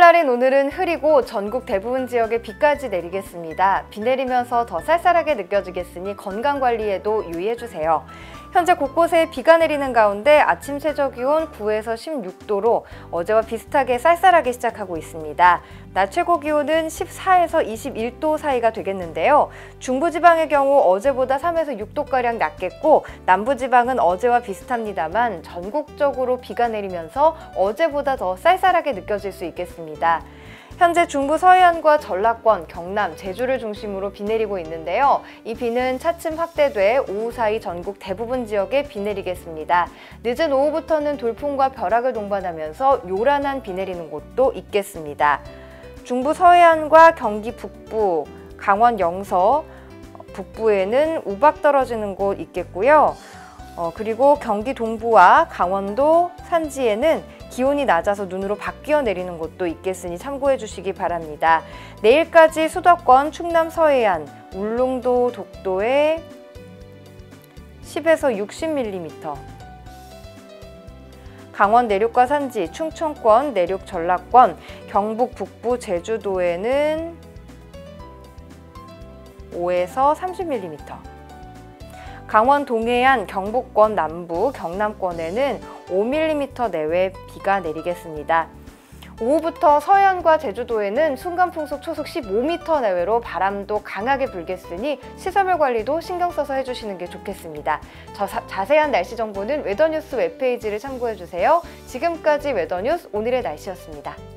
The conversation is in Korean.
날인 오늘은 흐리고 전국 대부분 지역에 비까지 내리겠습니다. 비 내리면서 더 쌀쌀하게 느껴지겠으니 건강관리에도 유의해주세요. 현재 곳곳에 비가 내리는 가운데 아침 최저기온 9에서 16도로 어제와 비슷하게 쌀쌀하게 시작하고 있습니다. 낮 최고기온은 14에서 21도 사이가 되겠는데요. 중부지방의 경우 어제보다 3에서 6도가량 낮겠고 남부지방은 어제와 비슷합니다만 전국적으로 비가 내리면서 어제보다 더 쌀쌀하게 느껴질 수 있겠습니다. 현재 중부 서해안과 전라권, 경남, 제주를 중심으로 비 내리고 있는데요. 이 비는 차츰 확대돼 오후 사이 전국 대부분 지역에 비 내리겠습니다. 늦은 오후부터는 돌풍과 벼락을 동반하면서 요란한 비 내리는 곳도 있겠습니다. 중부 서해안과 경기 북부, 강원 영서, 북부에는 우박 떨어지는 곳 있겠고요. 그리고 경기 동부와 강원도 산지에는 기온이 낮아서 눈으로 바뀌어 내리는 곳도 있겠으니 참고해 주시기 바랍니다. 내일까지 수도권, 충남 서해안, 울릉도, 독도에 10에서 60mm, 강원 내륙과 산지, 충청권, 내륙 전라권, 경북 북부, 제주도에는 5에서 30mm, 강원 동해안, 경북권 남부, 경남권에는 5mm 내외 비가 내리겠습니다. 오후부터 서해안과 제주도에는 순간풍속 초속 15m 내외로 바람도 강하게 불겠으니 시설물 관리도 신경 써서 해주시는 게 좋겠습니다. 자세한 날씨 정보는 웨더뉴스 웹페이지를 참고해주세요. 지금까지 웨더뉴스 오늘의 날씨였습니다.